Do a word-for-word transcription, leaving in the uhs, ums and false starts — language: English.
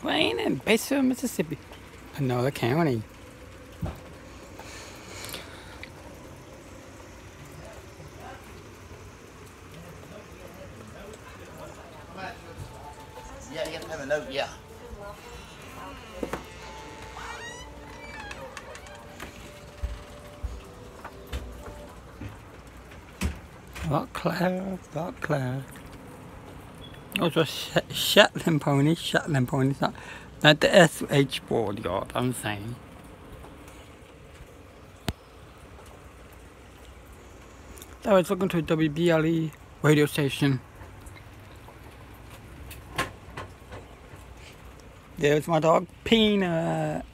Wayne in Batesville, Mississippi, another county. Yeah, you have to have a note, yeah. Lot Claire, Lot Claire. Those are Sh Shetland ponies, Shetland ponies, not, not the S H bodyguard, I'm saying. I was looking to a W B L E radio station. There's my dog Peanut.